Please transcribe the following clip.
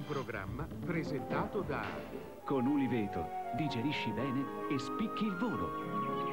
programma presentato da... Con Uliveto digerisci bene e spicchi il volo.